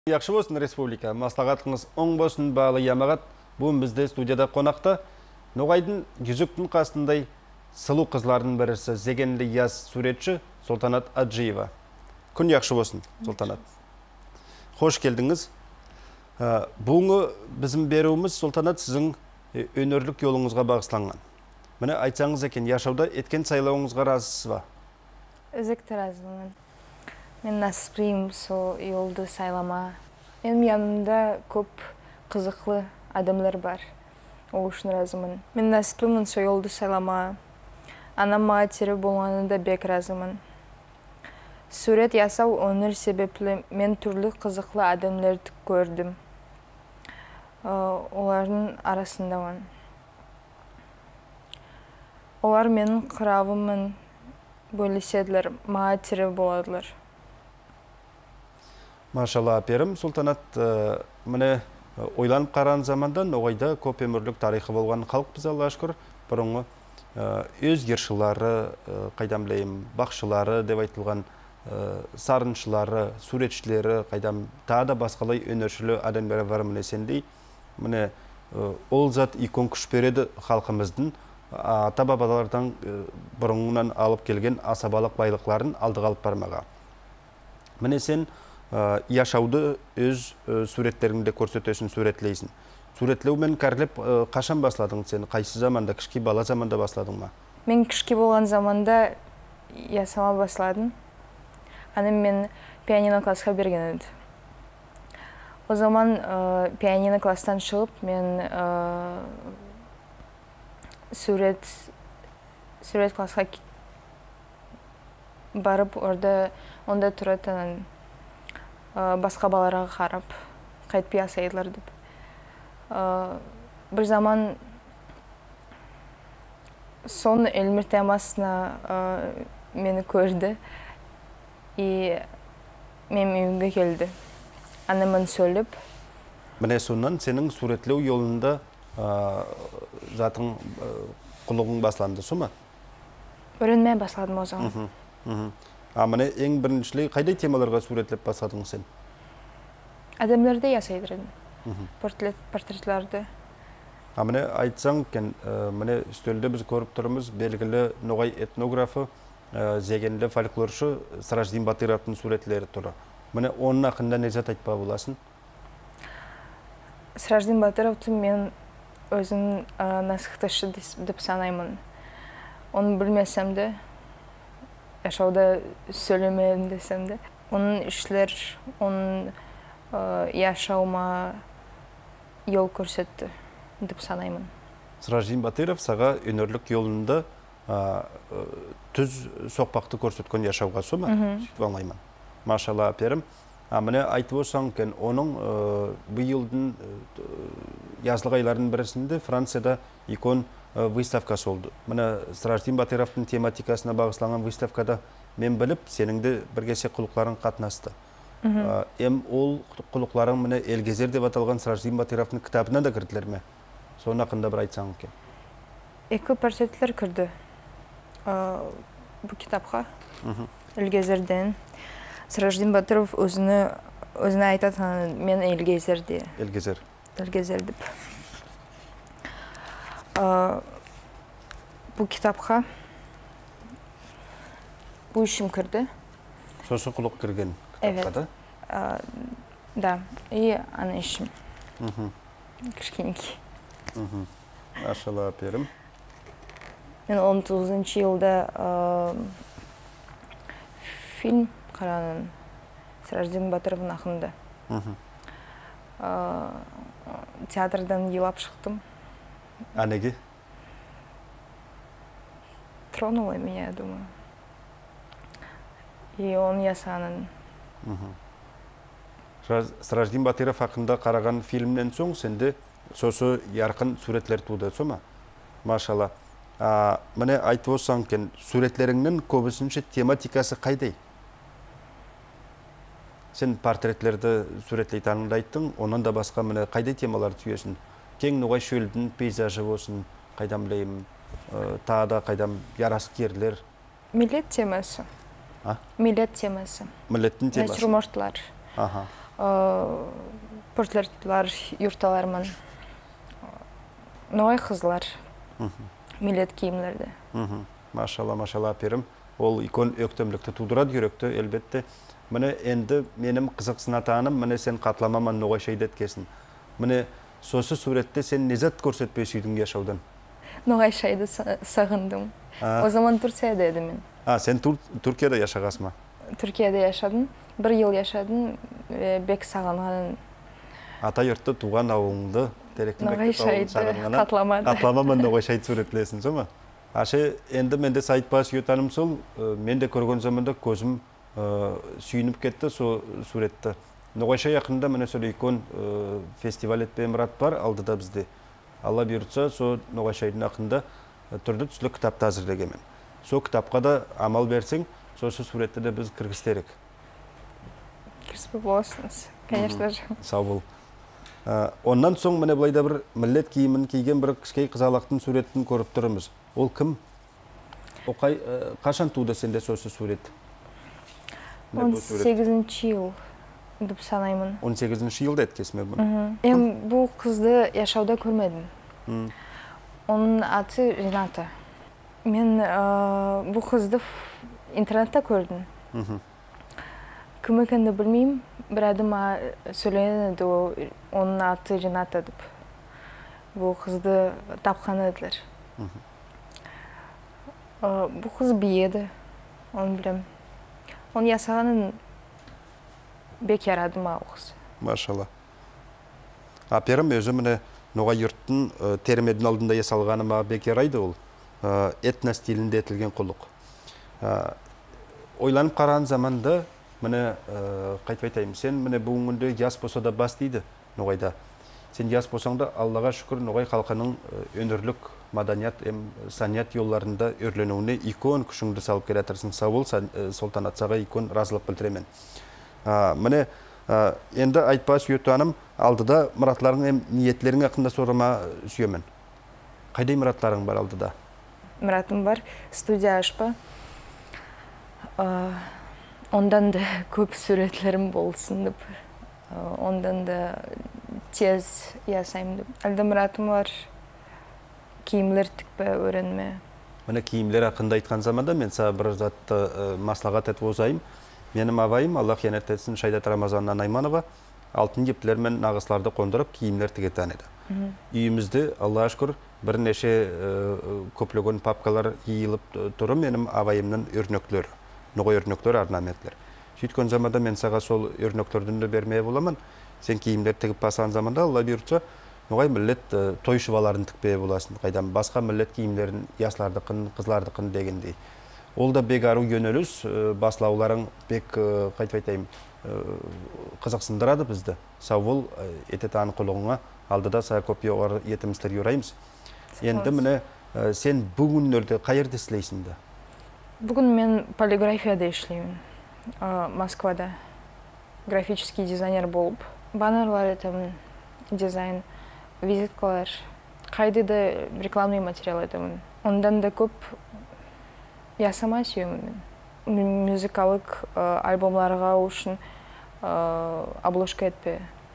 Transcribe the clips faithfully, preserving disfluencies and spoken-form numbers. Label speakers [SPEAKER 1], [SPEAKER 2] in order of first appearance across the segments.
[SPEAKER 1] Яқшы болсын республика. Маслағатыңыз оң болсын бағалы ямағат. Бүгін бізде студияда қонақта Ноғайдың жүзіктің қасындай сылу қызлардың бірісі Зегенлі яз суретші Султанат Аджиева. Күн яқшы болсын, Султанат. Хош келдіңіз. Бүгінгі біздің беруіміз, Султанат, сіздің өнерлік жолыңызға бағысланған. Міне айтсаңыз екен, яшауда еткен сайлауыңызға разысыз ба?
[SPEAKER 2] Өзекті разымын. Мен насыпреймін сол жолды сайлама. Менің янымда көп қызықлы адамдар бар. Ол үшін разымын. Мен насыпреймін сол жолды сайлама. Анам маған тері болғанында бек разымын. Сурет ясау өнер себеплі мен түрлі қызықлы адамдарды көрдім. Олардың арасындамын. Олар менің қыравымын бөліседілер, маған тері боладылар.
[SPEAKER 1] Машалла аперім, Султанат, міне ойланып қараған заманда Ноғайда көп өмірлік тарихы болған халық біз Аллаға шүкір, бұрынғы өз ершілары, қайдам білейім, бақшылары деп айтылған сарыншылары, суретшілері, қайдам тағы да басқалай өнершілі адамдары бар міне сендей. Міне ол зат икон күш береді халқымыздың ата бабалардан бұрынғынан алып келген асабалық байлықларын алдыға алып бармаға. Міне сен яшауды өз суреттеріңде көрсетесің, суретлейсің. Суретлеумен кәрлеп қашан басладың сен? Қайсы заманда, кішкі бала заманда басладың ма?
[SPEAKER 2] Мен кішкі болған заманда ясама басладым. Аным мен пианино классқа берген еді. О zaman пианино класстан шығып, мен сурет сурет классқа барып, орда онда тұратынын басқа баларға қарап, қайтпей асайдылар деп. Бір заман сон Эльмир темасына мені көрді и мен үйінге келді. Анамын сөйлеп.
[SPEAKER 1] Міне соннан сенің суретлеу жолында затың құлығың басланды, со ма?
[SPEAKER 2] Өрінмей басладым о zaman.
[SPEAKER 1] А міне ең біріншілей қайдай темаларға суретлеп басадың сен?
[SPEAKER 2] Адамларды ясайдырын, портретларды.
[SPEAKER 1] А міне айтсаң, міне үстелде біз көріп тұрмыз, белгілі Ноғай этнографы, Зегенлі фольклоршы Сыраждин Батыровтың суретлері тұры. Міне оның ақында незат айтпа боласың?
[SPEAKER 2] Сыраждин Батыровты мен өзім насықташы деп санаймын. Оны білмесем де, яшауда сөйлемейін десем де, оның ішлер, оның яшауыма ел көрсетті деп санаймын.
[SPEAKER 1] Сыраждин Батыров саға өнерлік жолында түз соқпақты көрсеткен яшауға со ма? Сөйтіп аңлаймын. Машалла аперім. Міне айтып осаң кен, оның бұл елдің yazlıq айлардың бірісінде Францияда икон выставкасы oldu. Міне Сыраждин Батыровтың тематикасына бағысланған выставкада мен біліп, сеніңді біргесе құлықларын қатынасты. Эм ол құлықларың міне Елгезер деп аталған Сыраждин Батыровтың кітабына да кірділер ме? Соны ақында бір айтсаң кен.
[SPEAKER 2] Екі портретлер кірді бұл кітапқа. Елгезерден. Сыраждин Батыров өзіне айтатын, мен Елгезер де.
[SPEAKER 1] Елгезер.
[SPEAKER 2] Елгезер деп. Бұл кітапқа бұл ішім кірді.
[SPEAKER 1] Сосы құлық кірген кітапқа
[SPEAKER 2] да? Да, и ана ішім. Кішкенекі.
[SPEAKER 1] Машалла аперім.
[SPEAKER 2] Мен он тоғызыншы жылда фильм қаранын Сыраждин Батыровның ақында. Театрдан елап шықтым.
[SPEAKER 1] А неге?
[SPEAKER 2] Тронула меня, я думаю. И он ясанын.
[SPEAKER 1] Сыраждин Батыров ақында қараған фильмнен соң сенде сосы ярқын суретлер туды, со ма? Машалла. Міне айтып осаң кен, суретлеріңнің көбісінші тематикасы қайдай? Сен портретлерді суретлей таныңды айттың, онан да басқа міне қайдай темалар түйесін? Кең Ноғай шөлдің пейзажы болсын, қайдам білейім, тағда қайдам ярасы керлер?
[SPEAKER 2] Милет темасы. Милет темасы.
[SPEAKER 1] Милеттің темасы.
[SPEAKER 2] Natürмортлар. Портретлар юрталармын. Ноғай қызлар. Милет киімлерді.
[SPEAKER 1] Машалла, машалла, аперім. Ол икон өктемлікті тудырады жүректі, әлбетте. Міне енді менім қызықсынатаным, міне сен қатламаман ноғай шайдет кесін. Міне сосы суретте сен незет көрсетпей сүйдің яшаудан?
[SPEAKER 2] Ноғай шайды сағындым. О zaman Турцияда едім мен.
[SPEAKER 1] А, сен Түркияда яшағасың ма?
[SPEAKER 2] Түркияда яшадым. Бір ел яшадым, бек сағынғанын.
[SPEAKER 1] Ата йұртты туған ауыңды,
[SPEAKER 2] Ноғай шайды қатламады.
[SPEAKER 1] Қатламаман ноғай шайды суретлесін, со ма? Ашы, енді менде сайт бас үйетаным сол, мен де көрген заманда көзім сүйініп кетті со суретті. Ноғайша яқында міне сол икон фестиваль етпей мұрат бар, алдыда бізде. Алла бұйыртса, со Ноғайшайдың ақында түрді түслі кітапты әзірлегемен. Со кітапқа да амал берсең, сосы суретті де біз кіргістерік.
[SPEAKER 2] Кіріспі боласыңыз, конечно же.
[SPEAKER 1] Сау бол. Оннан соң міне бұлайда бір міллет киімін киген бір кішкей қызалақтың суретін көріп тұрымыз. Ол кім? Қашан туды сенде сосы сурет?
[SPEAKER 2] он сегізінші ел деп санаймын.
[SPEAKER 1] он сегізінші елді әткесіме бұны?
[SPEAKER 2] Мен бұл қызды яшауда көрмедім. Оның аты Рената. Мен бұл қызды интернетте көрдім. Кім екенді білмеймін. Бір адыма сөйлейді, оның аты Рената деп. Бұл қызды тапқан еділер. Бұл қыз биеді, оны білем. Оны ясағанын бек ярады ма оқыз.
[SPEAKER 1] Машалла. Аперім өзі міне Ноғай юрттың термедің алдында ясалғаны ма бек ярайды ол. Этно стилінде етілген құлық. Ойланып қараған заманда міне қайтып айтайым, сен міне бүгінгі яс болса да бас дейді Ноғайда. Сен яс болсаңда Аллаға шүкір Ноғай халқының өнерлік маданият, саният yollarında örlenуіне икон күшіңді салып келетірсің. Сау бол, Солтанатсаға икон разылық білдіремен. Міне, енді айтпа сүйеттуаным, алдыда мұратларың ниетлерің ақында сорыма сүйемен. Қайдай мұратларың бар алдыда?
[SPEAKER 2] Мұратым бар, студия ашпа. Ондан да көп суретлерім болсын деп. Ондан да тез ясайым деп. Әлді мұратым бар. Киімлер тікпі өренме.
[SPEAKER 1] Міне киімлер ақында айтқан заманда мен саға бір затты маслағат әтіп озайым. Менің авайым, Аллах янет етсін, Шайдат Рамазаннан Айманова, алтын ептілер мен нағысларды қондырып, киімлер тігеттен еді. Үйімізде, Аллаға шүкір, бірнеше көплеген папкалар иіліп тұры менің авайымның өрнөклері, ноғай өрнөклері, арнаметлер. Сөйткен заманда мен саға сол өрнөклердің бермeye боламын. Сен киімлер тігіп басаған заманда, Алла бұйыртса, Ноғай міллет той шываларын тікпее боласын. Қайдан басқа міллет киімлерін яслардықын, қызлардықын дегендей. Ол да бек ару yönеліс, баслауларың бек қайтып айтайым қызықсындырады бізді. Сау бол, ететаны құлығыңа алдыда саға көп еғар етіміздер юраймыз. Енді міне сен бүгінлерді қайырды сілейсіңді?
[SPEAKER 2] Бүгін мен полиграфияда ішлеймін. Москвада. Графический дизайнер болып. Баннерлар етемін, дизайн. Визиткалар, қайды да рекламный материал етемін. Ондан да көп ясама сүйемін мен. Музыкалық альбомларға үшін обложка етпе.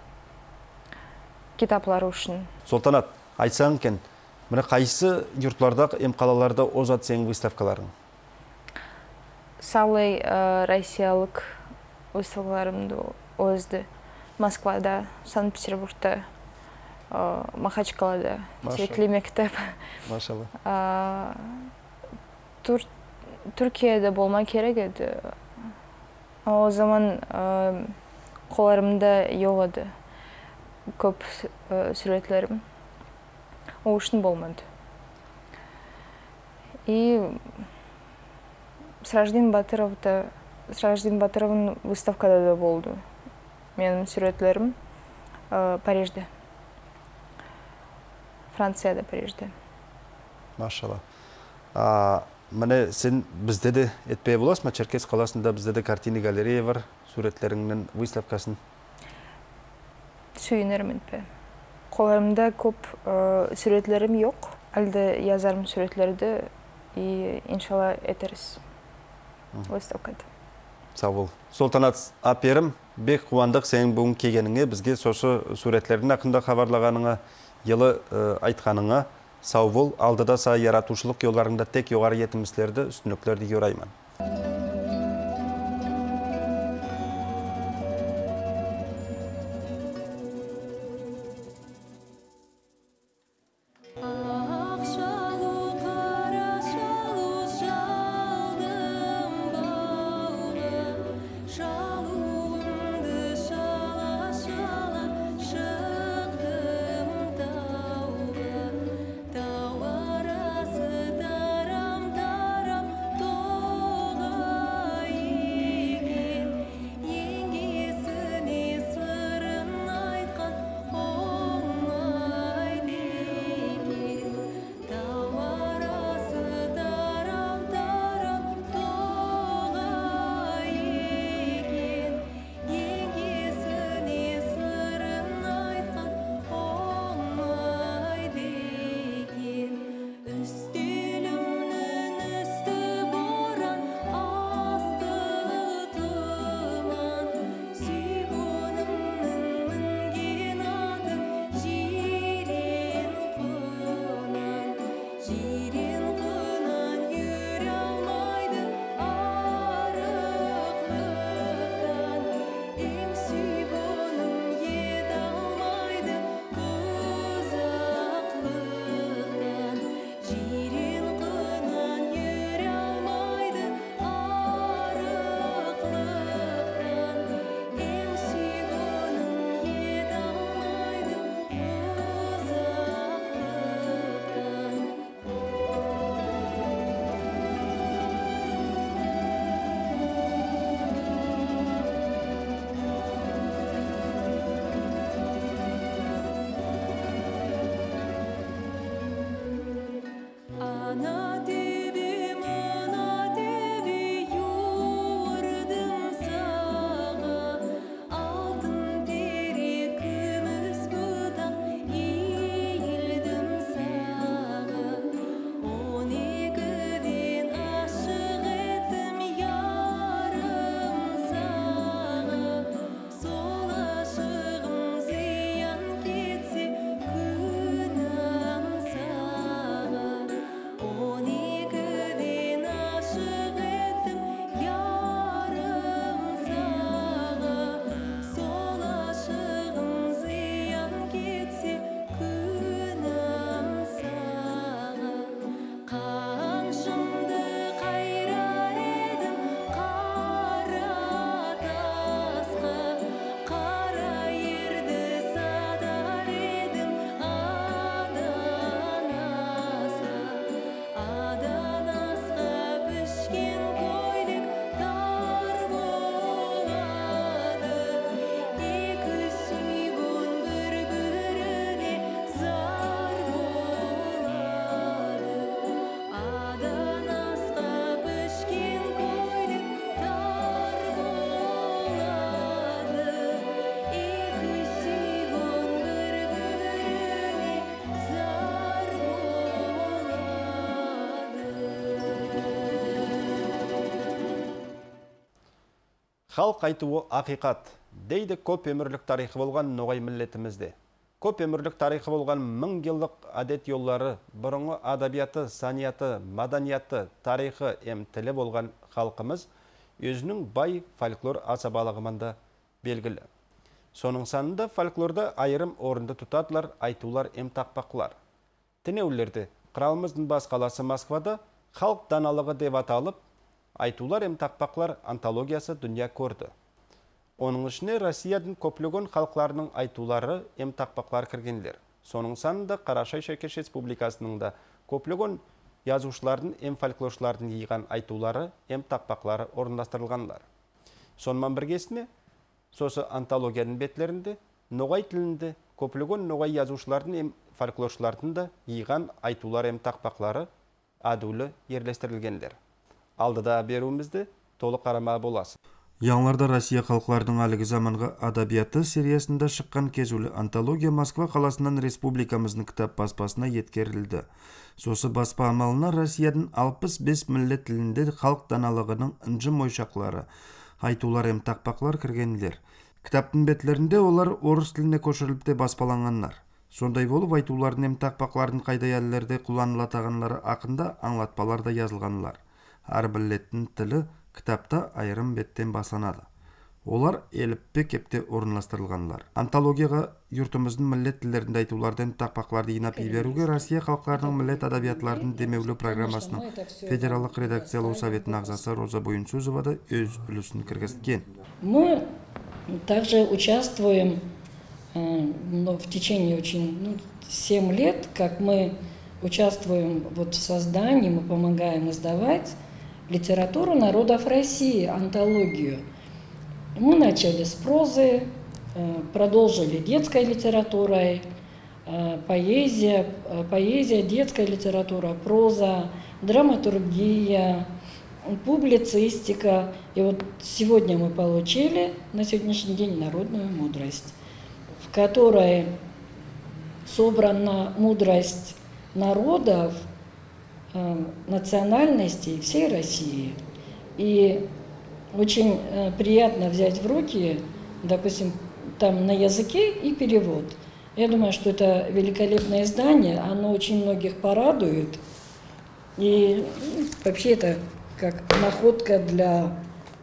[SPEAKER 2] Китаплар үшін.
[SPEAKER 1] Солтанат, айтсаң кен, міне қайсы юртларда, емқалаларда озат сен выставкаларың?
[SPEAKER 2] Салай россиялық выставкаларымды озды. Москвада, Санкт-Петербургта, Махачкалада, Секли мектеп.
[SPEAKER 1] Машалла.
[SPEAKER 2] Түркияда болма керек еді. О zaman қоларымда жоқ еді. Көп суретлерім. О үшін болмады. И Сраждин Батыровда, Сраждин Батыровның выставкада да болды. Менің суретлерім Парижде. Францияда, Парижде.
[SPEAKER 1] Машалла. Міне сен бізде де етпей боласың ма? Черкес қаласында бізде де картина галерея бар, суреттеріңнің выставкасын.
[SPEAKER 2] Сүйінерім етпе. Қоларымда көп суретлерім жоқ. Әлді язарым суретлерді и иншалла етеріз выставкада.
[SPEAKER 1] Сау бол. Солтанат аперім. Бек қуандық сенің бүгін келгеніңе, бізге сошы суреттердің ақында хабарлағаныңа, елі айтқаныңа сау бол, алдыда са яратушылық yollarında тек жоғары етімізлерді, үстінліктерді көраймын. Халық айтуы ақиқат, дейді көп өмірлік тарихы болған ноғай миллетімізде. Көп өмірлік тарихы болған мың жылдық әдет yolлары, бұрынғы адабияты, санияты, маданияты, тарихы ем тілі болған халқымыз өзінің бай фольклор асабалығымында белгілі. Соның санында фольклорда айырым орынды тұтатылар, айтулар ем тақпақлар. Тінеулерді қыралымыздың бас қаласы Москвада халық даналығы деп аталып, айтулар ем тақпақлар антологиясы дүния көрді. Оның ішіне Россияның көплеген халықларының айтулары ем тақпақлар кіргендер. Соның санында Қарашай Шеркеш Республикасының да көплеген язушылардың ем фольклоршылардың ийған айтулары ем тақпақлары орындастырылғанлар. Сонымен біргесіне, сосы антологияның бетлерінде, ноғай тілінде көплеген ноғай язушылардың ем фольклоршылардың да ийған айтулар ем тақпақлары адулы ерлестірілгендер. Алдыда беруімізді толық қарама боласы.
[SPEAKER 3] Яңларда Россия халықларының әлігі заманғы адабияты сериясында шыққан кезулі антология Москва қаласынан республикамыздың кітап баспасына еткерілді. Сосы баспа амалына Россияның алпыс бес миллет тілінде халық даналығының інжі мойшақлары, айтулар ем тақпақлар кіргендер. Кітаптың бетлерінде олар орыс тіліне көшіріліп те баспаланғанлар. Сондай болып айтулардың ем тақпақлардың қайда әлілерде құланылатағанлары ақында аңлатпаларда yazылғанлар. Ар білеттің тілі кітапта айырым беттен басанады. Олар еліппе кепте орынластырылғанлар. Антологияға юртымыздың миллет тілдерінде айтулардан тақпақларды инап беруге Россия халықтарының миллет адабиятларының демеулі программасының Федералдық редакциялау советінің ағзасы Роза Буйнсузова да өз үлісін кіргізген.
[SPEAKER 4] Мы также участвуем но в течение очень ну, семь лет, как мы участвуем вот в создании, мы помогаем издавать литературу народов России, антологию. Мы начали с прозы, продолжили детской литературой, поэзия, поэзия, детская литература, проза, драматургия, публицистика. И вот сегодня мы получили на сегодняшний день народную мудрость, в которой собрана мудрость народов, национальностей всей России. И очень приятно взять в руки, допустим, там на языке и перевод. Я думаю, что это великолепное издание, оно очень многих порадует. И вообще это как находка для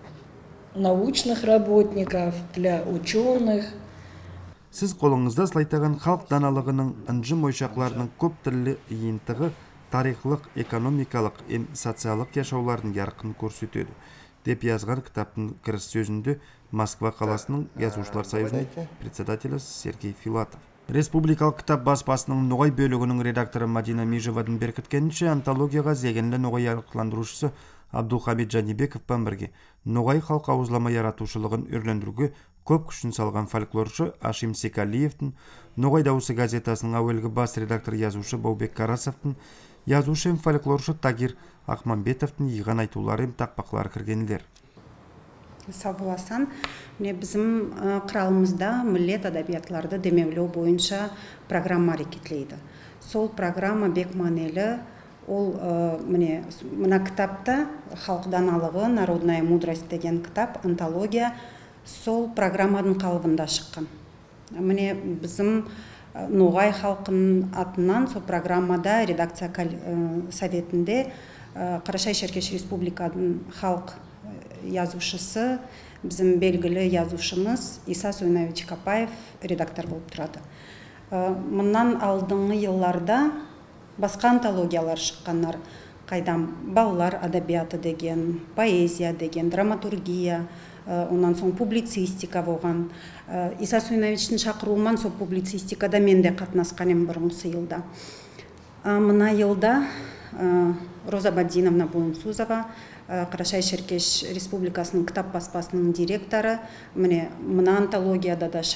[SPEAKER 4] научных работников, для ученых.
[SPEAKER 3] Сіз қолыңызда слайтаған халық даналығының ынжым ойшақларының көп тілі иентігі тарихлық, экономикалық, эм социалдық яшаулардың ярқын көрсетеді, деп yazған кітаптың кіріс сөзінде Москва қаласының Yazушылар союзының председателі Сергей Филатов. Республикалық кітап баспасының Ноғай бөлігінің редакторы Мадина Межеваның беркіткенінше, антологияға зегенлі Ноғай ярықландырушысы Абдулхамид Жанибековпен бірге Ноғай халық ауызлама яратушылығын өрлендіруге көп күшін салған фольклоршы Ашим Секалиевтің, Ноғай дауысы газетасының әуелгі бас редактор yazушы Баубек Карасовтың, yazушы фольклоршы Тагир Ахманбетовтың иған айтулары тақпақлар кіргенлер.
[SPEAKER 5] Сау боласан, міне біздің қыралымызда миллет адабиятларды демеулеу бойынша программа әрекетлейді. Сол программа бек манелі, ол міне мына кітапта халық даналығы, народная мудрость деген кітап, антология, сол программаның қалыбында шыққан. Міне біздің Ноғай халқының атынан сол программада редакция советінде Қарашай-Шеркеш Республиканың халық yazушысы, біздің белгілі yazушымыз Иса Сойнавич Капаев редактор болып тұрады. Мұнан алдыңғы елларда басқа антологиялар шыққандар, қайдам балалар адабияты деген, поэзия деген, драматургия, онан соң публицистика болған. Иса Сойнавичтің шақыруымен сол публицистикада мен де қатынасқан ем бұрынғысы елда. Мына елда Роза Бадиновна Буйнсузова, Қарашай-Шеркеш Республикасының кітап баспасының директоры, міне мына антологияда да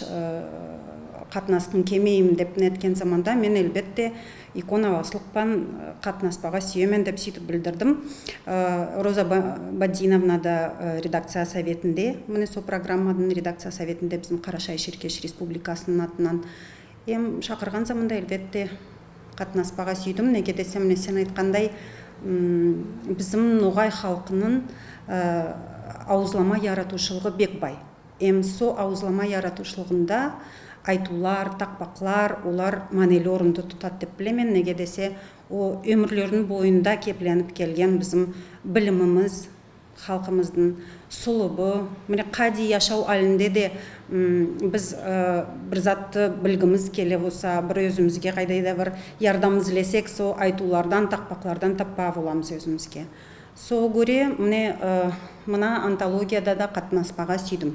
[SPEAKER 5] қатынасқын кемейім деп неткен заманда мен әлбетте иконаваслықпан қатынаспаға сүйемен деп сөйтіп білдірдім. Роза Бадиновна да редакция советінде, міне сол программаның редакция советінде біздің Қарашай-Шеркеш Республикасының атынан ем шақырған заманда әлбетте қатынаспаға сүйдім. Неге десем, міне сен айтқандай, біздің Ноғай халқының ауызлама яратушылығы бек бай. Эм со ауызлама яратушылығында айтулар, тақпақлар, олар манелі орынды тұтады деп білемен. Неге десе, о өмірлерінің бойында кепленіп келген біздің біліміміз, халқымыздың сұлыбы, міне қади яшау әлінде де біз бір затты білгіміз келе болса, бір өзімізге қайдайда бір ярдамыз ілесек, со айтулардан, тақпақлардан таппа боламыз өзімізге. Со көре, мына антологияда да қатынаспаға сүйдім.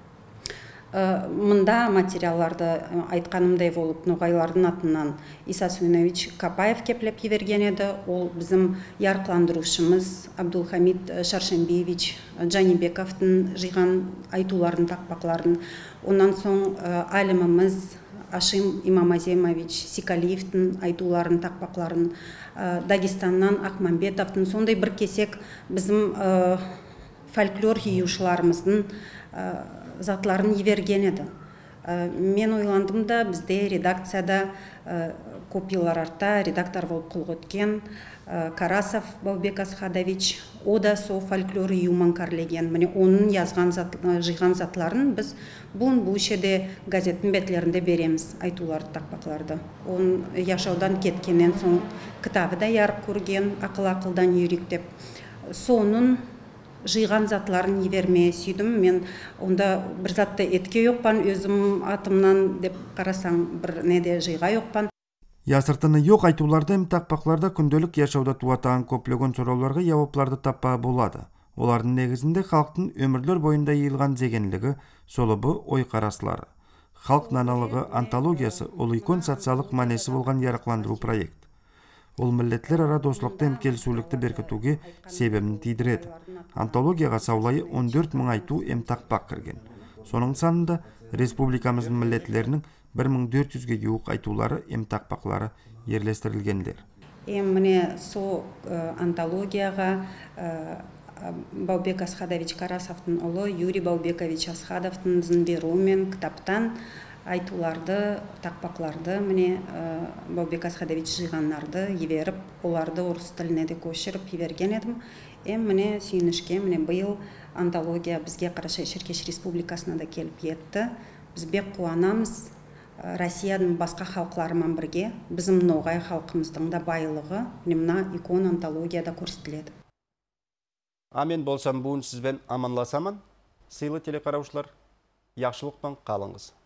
[SPEAKER 5] Мында материалларды айтқанымдай болып, Ноғайлардың атынан Иса Сойнавич Капаев кеплеп еверген еді. Ол біздің ярқыландырушымыз Абдулхамид Шаршенбиевич Жанибековтың жиған айтуларын, тақпақларын. Онан соң әліміміз Ашим Имамаземович Секалиевтің айтуларын, тақпақларын, Дагестаннан Ахманбетовтың, сондай бір кесек біздің фольклор хиюшыларымыздың затларын еверген еді. Мен ойландым да, бізде редакцияда копиялар артта редактор болып қол өткен Карасов Баубек Асхадович, о да со фольклор юман карлеген. Міне оның yazған жиған затларын біз бұн бұл шеде газеттің бетлерінде береміз, айтуларды, тақпақларды. Оның яшаудан кеткеннен соң кітабы да ярық көрген, ақыл-ақылдан үйрек деп. Соның жиған затларын евермей сүйдім. Мен онда бір затты етке жоқпан, өзім атымнан деп қарасаң бір неде жиға жоқпан.
[SPEAKER 3] Ясыртыны yok айтуларда hem тақпақларда күнделік яшауда туатаған көплеген сұрауларға жауапларды таппа болады. Олардың негізінде халықтың өмірлер бойында йыйылған дегенлігі, солыбы ой қараслары. Халық наналығы антологиясы ол икон социалық манесі болған ярықландыру проект. Ол миллетлер ара достылықты hem келісулікті беркітуге себебін тидіреді. Антологияға саулайы он төрт мың айту hem тақпақ кірген. Соның санында республикамыздың миллетлерінің бір мың төрт жүзге жуық айтулары hem тақпақлары ерлестірілгендер.
[SPEAKER 5] Міне со антологияға Баубек Асхадович Карасовтың ұлы Юрий Баубекович Асхадовтың зіндерумен кітаптан айтуларды, тақпақларды міне Баубек Асхадович жиғанларды еверіп, оларды орыс тіліне де көшіріп еверген едім. Міне сүйінішке, міне бұйыл антология бізге Қарашай-Шеркеш Республикасына да келіп етті. Біз бек қуанамыз. Россияның басқа халықларымен бірге біздің ноғай халқымыздың да байлығы мына икон антологияда көрсетіледі.
[SPEAKER 1] Амен болсам бүгін сізбен аманласамын. Сыйлы телекараушылар, яқшылықпен қалыңыз.